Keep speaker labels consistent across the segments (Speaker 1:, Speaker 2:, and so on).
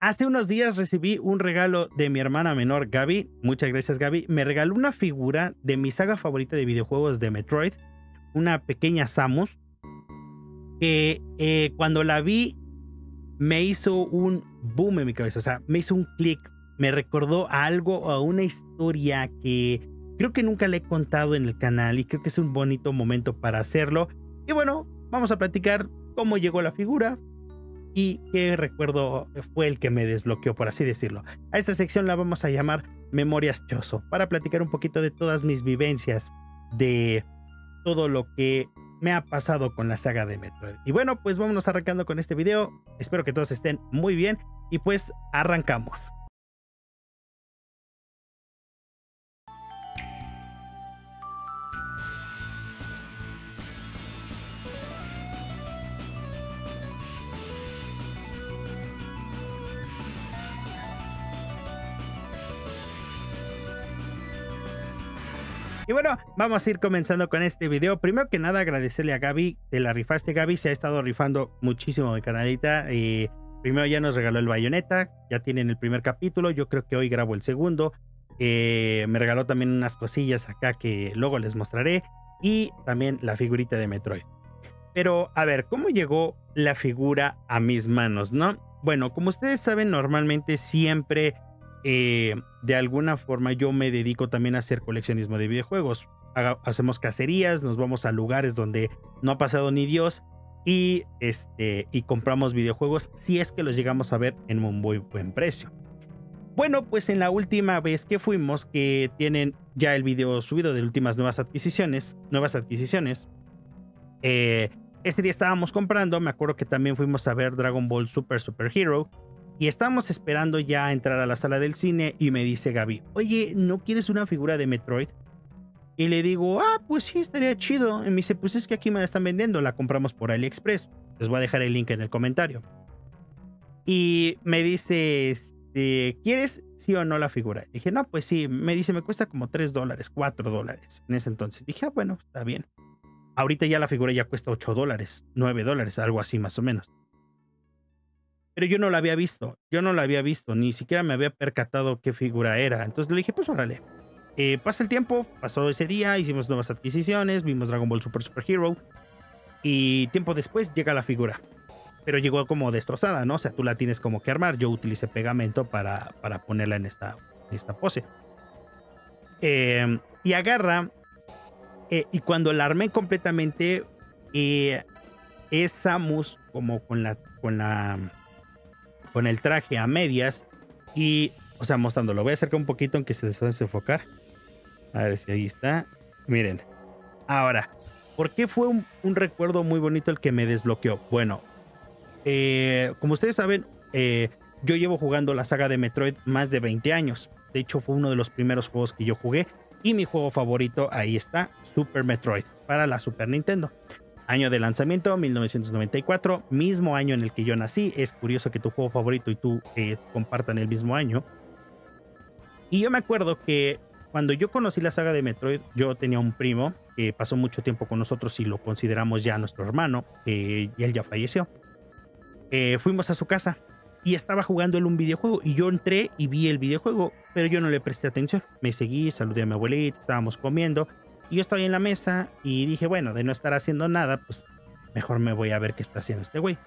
Speaker 1: Hace unos días recibí un regalo de mi hermana menor, Gaby. Muchas gracias, Gaby. Me regaló una figura de mi saga favorita de videojuegos de Metroid, una pequeña Samus, que cuando la vi me hizo un boom en mi cabeza. O sea, me hizo un clic. Me recordó a algo, a una historia que creo que nunca le he contado en el canal y creo que es un bonito momento para hacerlo. Y bueno, vamos a platicar cómo llegó la figura y qué recuerdo fue el que me desbloqueó, por así decirlo. A esta sección la vamos a llamar Memorias Choso, para platicar un poquito de todas mis vivencias, de todo lo que me ha pasado con la saga de Metroid. Y bueno, pues vámonos arrancando con este video. Espero que todos estén muy bien y pues arrancamos. Y bueno, vamos a ir comenzando con este video. Primero que nada, agradecerle a Gaby. Te la rifaste, Gaby. Se ha estado rifando muchísimo mi canalita. Primero ya nos regaló el Bayonetta. Ya tienen el primer capítulo. Yo creo que hoy grabo el segundo. Me regaló también unas cosillas acá que luego les mostraré. Y también la figurita de Metroid. Pero, a ver, ¿cómo llegó la figura a mis manos, no? Bueno, como ustedes saben, normalmente siempre... de alguna forma yo me dedico también a hacer coleccionismo de videojuegos. Hacemos cacerías, nos vamos a lugares donde no ha pasado ni Dios y compramos videojuegos si es que los llegamos a ver en un muy buen precio. Bueno, pues en la última vez que fuimos, que tienen ya el video subido de últimas nuevas adquisiciones, ese día estábamos comprando, me acuerdo que también fuimos a ver Dragon Ball Super Hero. Y estábamos esperando ya entrar a la sala del cine y me dice Gaby, oye, ¿no quieres una figura de Metroid? Y le digo, pues sí, estaría chido. Y me dice, pues es que aquí me la están vendiendo, la compramos por AliExpress. Les voy a dejar el link en el comentario. Y me dice, ¿quieres sí o no la figura? Le dije, no, pues sí. Me dice, me cuesta como $3, $4 en ese entonces. Dije, bueno, está bien. Ahorita ya la figura ya cuesta $8, $9, algo así más o menos. Pero yo no la había visto, ni siquiera me había percatado qué figura era. Entonces le dije, pues órale. Pasa el tiempo, pasó ese día, hicimos nuevas adquisiciones, vimos Dragon Ball Super Hero. Y tiempo después llega la figura. Pero llegó como destrozada, ¿no? O sea, tú la tienes como que armar. Yo utilicé pegamento para ponerla en esta pose. Y agarra, y cuando la armé completamente, es Samus como con el traje a medias y, o sea, mostrándolo. Voy a acercar un poquito aunque se desenfocar. A ver si ahí está. Miren. Ahora, ¿por qué fue un recuerdo muy bonito el que me desbloqueó? Bueno, como ustedes saben, yo llevo jugando la saga de Metroid más de 20 años. De hecho, fue uno de los primeros juegos que yo jugué. Y mi juego favorito, ahí está, Super Metroid, para la Super Nintendo. Año de lanzamiento, 1994, mismo año en el que yo nací. Es curioso que tu juego favorito y tú compartan el mismo año. Y yo me acuerdo que cuando yo conocí la saga de Metroid, yo tenía un primo que pasó mucho tiempo con nosotros y lo consideramos ya nuestro hermano, y él ya falleció. Fuimos a su casa y estaba jugando él un videojuego y yo entré y vi el videojuego, pero yo no le presté atención. Me seguí, saludé a mi abuelita, estábamos comiendo. Y yo estaba ahí en la mesa y dije, bueno, de no estar haciendo nada, pues mejor me voy a ver qué está haciendo este güey.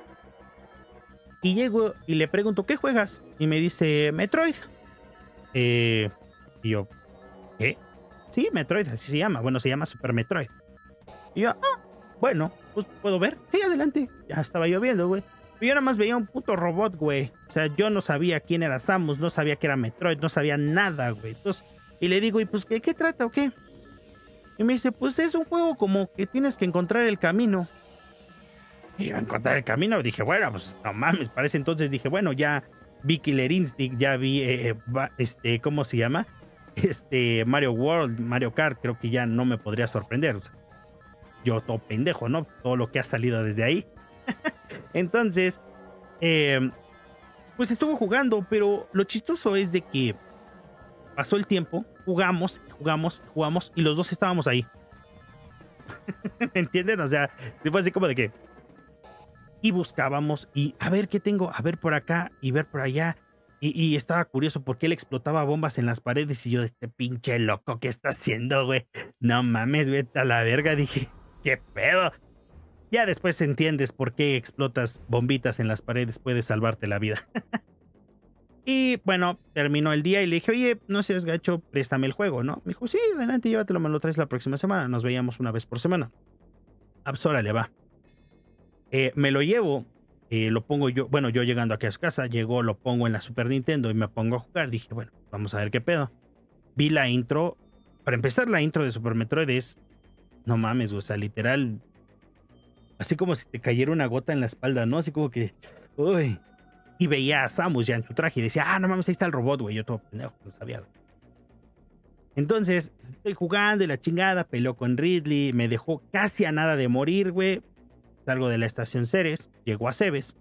Speaker 1: Y llego y le pregunto, ¿qué juegas? Y me dice, Metroid. Y yo, ¿qué? Sí, Metroid, así se llama. Bueno, se llama Super Metroid. Y yo, bueno, pues puedo ver. Sí, adelante. Ya estaba lloviendo, güey. Yo nada más veía un puto robot, güey. O sea, yo no sabía quién era Samus, no sabía que era Metroid, no sabía nada, güey. Entonces, y le digo, ¿y pues qué trata o qué? Y me dice, pues es un juego como que tienes que encontrar el camino. Y a encontrar el camino, dije, bueno, pues no mames, para ese entonces dije, bueno, ya vi Killer Instinct, ya vi, ¿cómo se llama? Mario World, Mario Kart, creo que ya no me podría sorprender. O sea, yo todo pendejo, ¿no? Todo lo que ha salido desde ahí. Entonces, pues estuve jugando, pero lo chistoso es de que pasó el tiempo, jugamos y los dos estábamos ahí. ¿Me entienden? O sea, fue así como de que... y buscábamos y a ver qué tengo, a ver por acá y ver por allá. Y estaba curioso porque él explotaba bombas en las paredes y yo, este pinche loco, ¿qué está haciendo, güey? No mames, vete a la verga. Dije, ¿qué pedo? Ya después entiendes por qué explotas bombitas en las paredes, puedes salvarte la vida. Y bueno, terminó el día y le dije, oye, no seas gacho, préstame el juego, ¿no? Me dijo, sí, adelante, llévatelo, me lo traes la próxima semana. Nos veíamos una vez por semana. Ah, pues órale, va. Me lo llevo, lo pongo yo, bueno, yo llegando aquí a su casa, llego, lo pongo en la Super Nintendo y me pongo a jugar. Dije, bueno, vamos a ver qué pedo. Vi la intro. Para empezar, la intro de Super Metroid es, no mames, o sea, literal, así como si te cayera una gota en la espalda, ¿no? Así como que, uy. Y veía a Samus ya en su traje y decía, ah, no mames, ahí está el robot, güey. Yo todo pendejo, no sabía, güey. Entonces, estoy jugando y la chingada, peleó con Ridley, me dejó casi a nada de morir, güey. Salgo de la estación Ceres, llego a Cebes.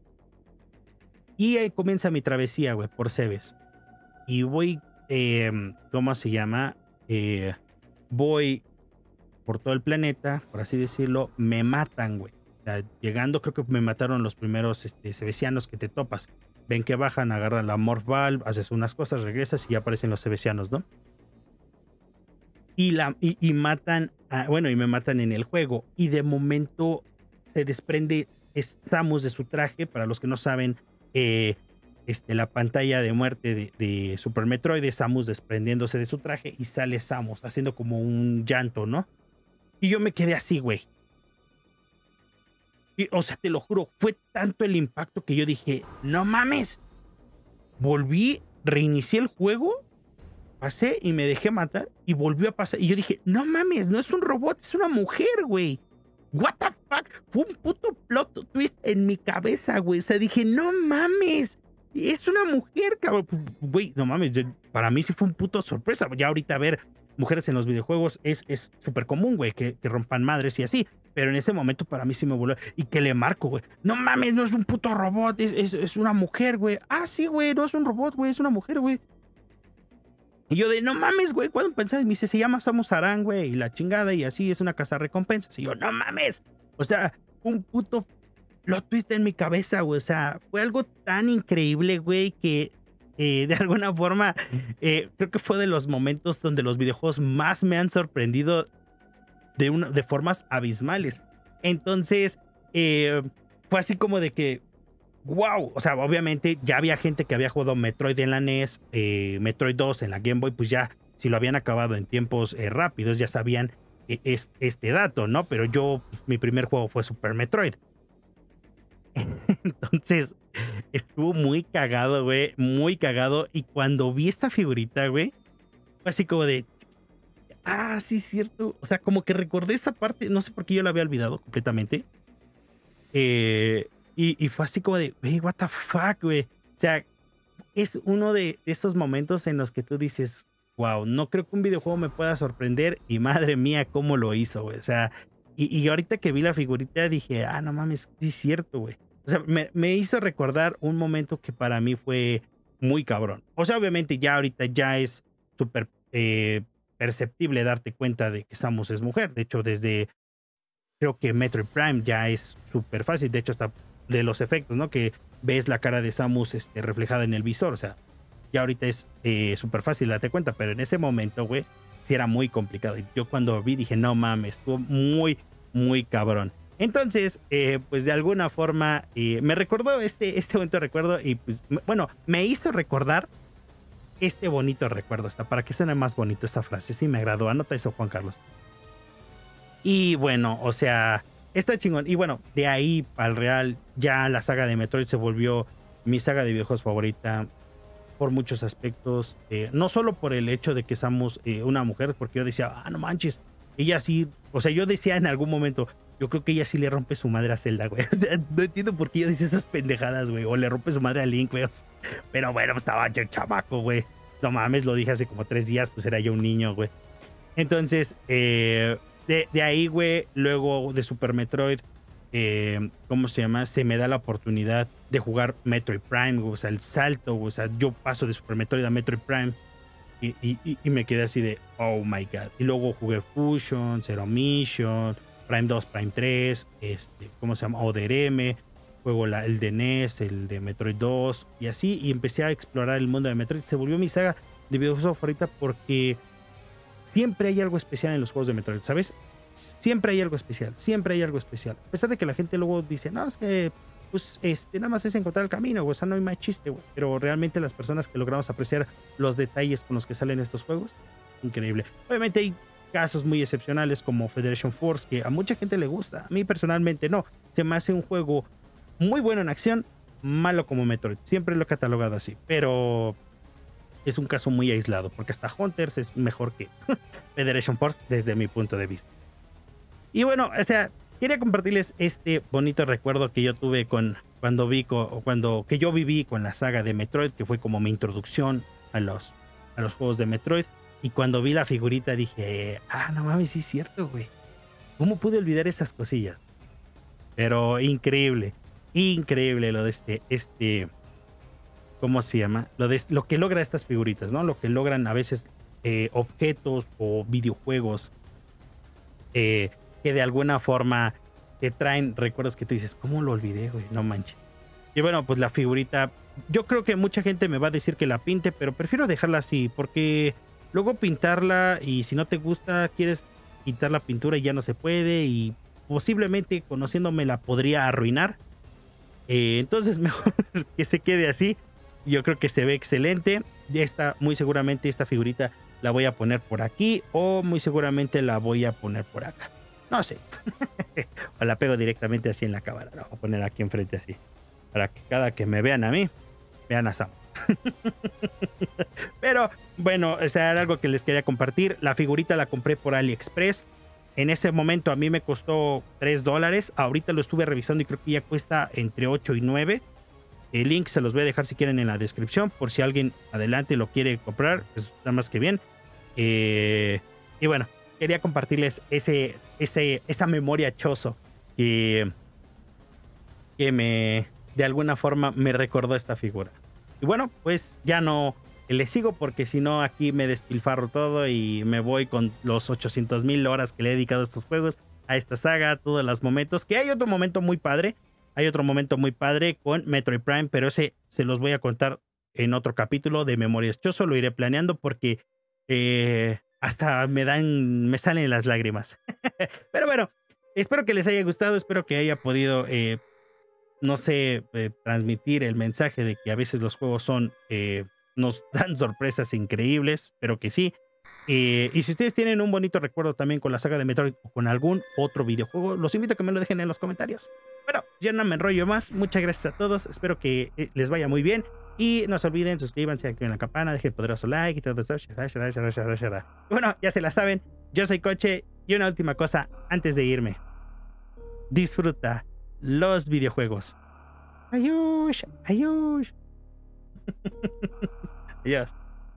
Speaker 1: Y ahí comienza mi travesía, güey, por Cebes. Y voy, ¿cómo se llama? Voy por todo el planeta, por así decirlo. Me matan, güey. O sea, llegando, creo que me mataron los primeros cebesianos que te topas. Ven que bajan, agarran la Morph Valve, haces unas cosas, regresas y ya aparecen los cebesianos, ¿no? Y matan, bueno, y me matan en el juego. Y de momento se desprende Samus de su traje. Para los que no saben, la pantalla de muerte de Super Metroid es Samus desprendiéndose de su traje y sale Samus haciendo como un llanto, ¿no? Y yo me quedé así, güey. Y, o sea, te lo juro, fue tanto el impacto que yo dije, no mames. Volví, reinicié el juego, pasé y me dejé matar y volvió a pasar. Y yo dije, no mames, no es un robot, es una mujer, güey. What the fuck? Fue un puto plot twist en mi cabeza, güey. O sea, dije, no mames, es una mujer, cabrón. Güey, no mames, para mí sí fue un puto sorpresa. Ya ahorita ver mujeres en los videojuegos es súper común, güey, que rompan madres y así. Pero en ese momento para mí sí me voló. Y que le marco, güey. No mames, no es un puto robot, es una mujer, güey. Ah, sí, güey, no es un robot, güey, es una mujer, güey. Y yo de, no mames, güey, ¿cuándo pensás? Me dice, se llama Samus Aran, güey, y la chingada, y así es una cazarrecompensas. Y yo, no mames. O sea, un puto plot twist en mi cabeza, güey. O sea, fue algo tan increíble, güey, que de alguna forma creo que fue de los momentos donde los videojuegos más me han sorprendido de formas abismales. Entonces, fue así como de que, wow, o sea, obviamente ya había gente que había jugado Metroid en la NES, Metroid 2 en la Game Boy, pues ya, si lo habían acabado en tiempos rápidos, ya sabían este dato, ¿no? Pero yo, pues, mi primer juego fue Super Metroid. Entonces, estuvo muy cagado, güey, muy cagado. Y cuando vi esta figurita, güey, fue así como de, ah, sí, es cierto. O sea, como que recordé esa parte, no sé por qué yo la había olvidado completamente. Y fue así como de, güey, what the fuck, güey. O sea, es uno de esos momentos en los que tú dices, wow, no creo que un videojuego me pueda sorprender. Y madre mía, cómo lo hizo, güey. O sea, y ahorita que vi la figurita dije, ah, no mames, sí es cierto, güey. O sea, me hizo recordar un momento que para mí fue muy cabrón. O sea, obviamente ya ahorita ya es súper perceptible darte cuenta de que Samus es mujer. De hecho, desde creo que Metroid Prime ya es súper fácil. De hecho, hasta de los efectos, ¿no? Que ves la cara de Samus reflejada en el visor. O sea, ya ahorita es súper fácil darte cuenta. Pero en ese momento, güey, sí era muy complicado. Y yo cuando vi dije, no mames, estuvo muy, muy cabrón. Entonces, pues de alguna forma me recordó este momento de recuerdo. Y pues, bueno, me hizo recordar este bonito recuerdo. Hasta para que suene más bonito esa frase. Sí, me agradó. Anota eso, Juan Carlos. Y bueno, o sea, está chingón. Y bueno, de ahí al real, ya la saga de Metroid se volvió mi saga de videojuegos favorita por muchos aspectos. No solo por el hecho de que Samus una mujer, porque yo decía, ah, no manches, ella sí, o sea, yo decía en algún momento, yo creo que ella sí le rompe su madre a Zelda, güey. O sea, no entiendo por qué ella dice esas pendejadas, güey. O le rompe su madre a Link, güey. Pero bueno, pues estaba yo chamaco, güey. No mames, lo dije hace como 3 días, pues era yo un niño, güey. Entonces, de ahí, güey, luego de Super Metroid, ¿cómo se llama? Se me da la oportunidad de jugar Metroid Prime, güey, o sea, el salto, güey, o sea, yo paso de Super Metroid a Metroid Prime y me quedé así de, oh my god. Y luego jugué Fusion, Zero Mission, Prime 2, Prime 3, ¿cómo se llama? Other M. juego el de NES, el de Metroid 2 y así, y empecé a explorar el mundo de Metroid. Se volvió mi saga de videojuegos favorita porque siempre hay algo especial en los juegos de Metroid, ¿sabes? Siempre hay algo especial, siempre hay algo especial. A pesar de que la gente luego dice, no, es que pues nada más es encontrar el camino, güey, o sea, no hay más chiste, güey. Pero realmente las personas que logramos apreciar los detalles con los que salen estos juegos, increíble. Obviamente hay casos muy excepcionales como Federation Force, que a mucha gente le gusta. A mí personalmente no. Se me hace un juego muy bueno en acción, malo como Metroid. Siempre lo he catalogado así, pero es un caso muy aislado, porque hasta Hunters es mejor que Federation Force desde mi punto de vista. Y bueno, o sea, quería compartirles este bonito recuerdo que yo tuve que yo viví con la saga de Metroid, que fue como mi introducción a los juegos de Metroid. Y cuando vi la figurita dije, no mames, sí es cierto, güey. ¿Cómo pude olvidar esas cosillas? Pero increíble, increíble lo de ¿cómo se llama? Lo que logra estas figuritas, ¿no? Lo que logran a veces objetos o videojuegos que de alguna forma te traen recuerdos que tú dices, ¿cómo lo olvidé, güey? No manches. Y bueno, pues la figurita, yo creo que mucha gente me va a decir que la pinte, pero prefiero dejarla así, porque luego pintarla y si no te gusta, quieres quitar la pintura y ya no se puede, y posiblemente conociéndome la podría arruinar. Entonces mejor que se quede así. Yo creo que se ve excelente. Ya está, muy seguramente esta figurita la voy a poner por aquí o muy seguramente la voy a poner por acá. No sé. O la pego directamente así en la cámara. La voy a poner aquí enfrente así. Para que cada que me vean a mí, vean a Sam. Pero bueno, o sea, era algo que les quería compartir. La figurita la compré por AliExpress. En ese momento a mí me costó $3. Ahorita lo estuve revisando y creo que ya cuesta entre 8 y 9. El link se los voy a dejar si quieren en la descripción por si alguien adelante lo quiere comprar. Pues nada más que bien. Y bueno, quería compartirles esa memoria choso que de alguna forma me recordó esta figura. Y bueno, pues ya no le sigo porque si no aquí me despilfarro todo y me voy con los 800,000 horas que le he dedicado a estos juegos, a esta saga, todos los momentos. Que hay otro momento muy padre. Hay otro momento muy padre con Metroid Prime, pero ese se los voy a contar en otro capítulo de Memorias Choso. Lo iré planeando porque hasta me salen las lágrimas. Pero bueno, espero que les haya gustado, espero que haya podido, no sé, transmitir el mensaje de que a veces los juegos nos dan sorpresas increíbles, pero que sí. Y si ustedes tienen un bonito recuerdo también con la saga de Metroid o con algún otro videojuego, los invito a que me lo dejen en los comentarios. Bueno, yo no me enrollo más. Muchas gracias a todos. Espero que les vaya muy bien. Y no se olviden, suscríbanse, activen la campana, dejen el poderoso like y todo esto. Bueno, ya se la saben. Yo soy Coche. Y una última cosa antes de irme. Disfruta los videojuegos. Adiós. Adiós. Adiós.